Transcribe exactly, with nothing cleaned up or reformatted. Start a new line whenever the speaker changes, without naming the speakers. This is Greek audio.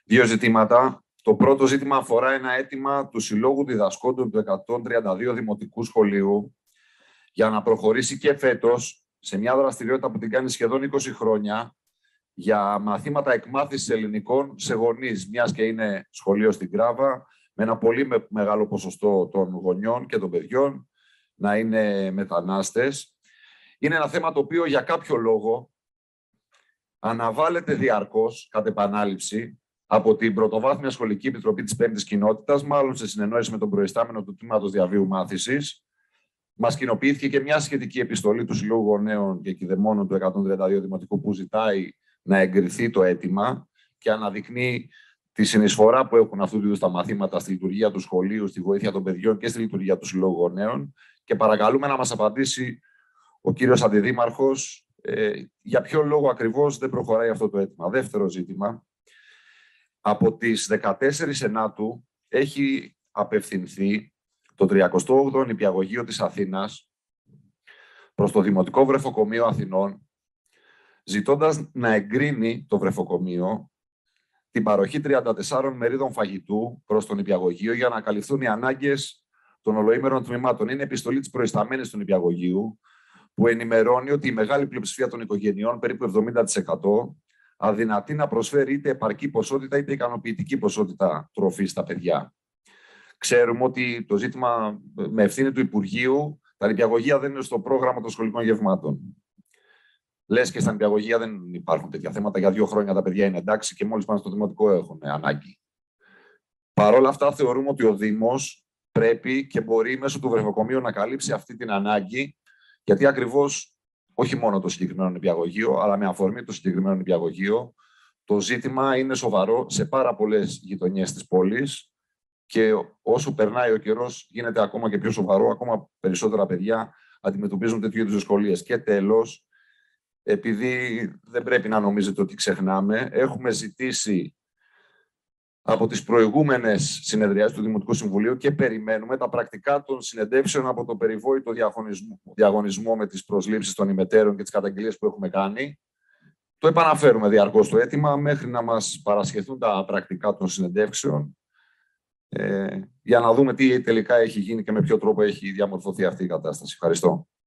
Δύο ζητήματα. Το πρώτο ζήτημα αφορά ένα αίτημα του Συλλόγου Διδασκόντων του εκατόν τριάντα δύο Δημοτικού Σχολείου για να προχωρήσει και φέτος σε μια δραστηριότητα που την κάνει σχεδόν είκοσι χρόνια για μαθήματα εκμάθησης ελληνικών σε γονείς, μιας και είναι σχολείο στην Κράβα, με ένα πολύ μεγάλο ποσοστό των γονιών και των παιδιών να είναι μετανάστες. Είναι ένα θέμα το οποίο για κάποιο λόγο αναβάλλεται διαρκώς, κατ' επανάληψη, από την Πρωτοβάθμια Σχολική Επιτροπή της Πέμπτης Κοινότητας, μάλλον σε συνεννόηση με τον προϊστάμενο του Τμήματος Διαβίου Μάθησης. Μας κοινοποιήθηκε και μια σχετική επιστολή του Συλλόγου Γονέων και Κηδεμόνων του εκατόν τριάντα δύο Δημοτικού που ζητάει να εγκριθεί το αίτημα και αναδεικνύει τη συνεισφορά που έχουν αυτού του είδους τα μαθήματα στη λειτουργία του σχολείου, στη βοήθεια των παιδιών και στη λειτουργία του Συλλόγου Γονέων. Και παρακαλούμε να μας απαντήσει ο κύριος Αντιδήμαρχος ε, για ποιο λόγο ακριβώς δεν προχωράει αυτό το αίτημα. Δεύτερο ζήτημα. Από τις δεκατέσσερις Ενάτου έχει απευθυνθεί το τριακοστό όγδοο Νηπιαγωγείο της Αθήνας προς το Δημοτικό Βρεφοκομείο Αθηνών, ζητώντας να εγκρίνει το βρεφοκομείο την παροχή τριάντα τεσσάρων μερίδων φαγητού προς το Νηπιαγωγείο για να καλυφθούν οι ανάγκες των ολοήμερων τμήματων. Είναι επιστολή της προϊσταμένης του Νηπιαγωγείου που ενημερώνει ότι η μεγάλη πλειοψηφία των οικογενειών, περίπου εβδομήντα τοις εκατό, αδυνατεί να προσφέρει είτε επαρκή ποσότητα είτε ικανοποιητική ποσότητα τροφής στα παιδιά. Ξέρουμε ότι το ζήτημα με ευθύνη του Υπουργείου, τα νηπιαγωγεία δεν είναι στο πρόγραμμα των σχολικών γευμάτων. Λες και στα νηπιαγωγεία δεν υπάρχουν τέτοια θέματα. Για δύο χρόνια τα παιδιά είναι εντάξει και μόλις πάνε στο δημοτικό έχουν ανάγκη. Παρ' όλα αυτά, θεωρούμε ότι ο Δήμος πρέπει και μπορεί μέσω του βρεφοκομείου να καλύψει αυτή την ανάγκη, γιατί ακριβώς όχι μόνο το συγκεκριμένο νηπιαγωγείο, αλλά με αφορμή το συγκεκριμένο νηπιαγωγείο, το ζήτημα είναι σοβαρό σε πάρα πολλές γειτονιές της πόλης και όσο περνάει ο καιρός γίνεται ακόμα και πιο σοβαρό, ακόμα περισσότερα παιδιά αντιμετωπίζουν τέτοιου είδους δυσκολίες. Και τέλος, επειδή δεν πρέπει να νομίζετε ότι ξεχνάμε, έχουμε ζητήσει από τις προηγούμενες συνεδριάσεις του Δημοτικού Συμβουλίου και περιμένουμε τα πρακτικά των συνεντεύξεων από το περιβόητο διαγωνισμό, διαγωνισμό με τις προσλήψεις των ημετέρων και τις καταγγελίες που έχουμε κάνει. Το επαναφέρουμε διαρκώς το αίτημα μέχρι να μας παρασχεθούν τα πρακτικά των συνεντεύξεων ε, για να δούμε τι τελικά έχει γίνει και με ποιο τρόπο έχει διαμορφωθεί αυτή η κατάσταση. Ευχαριστώ.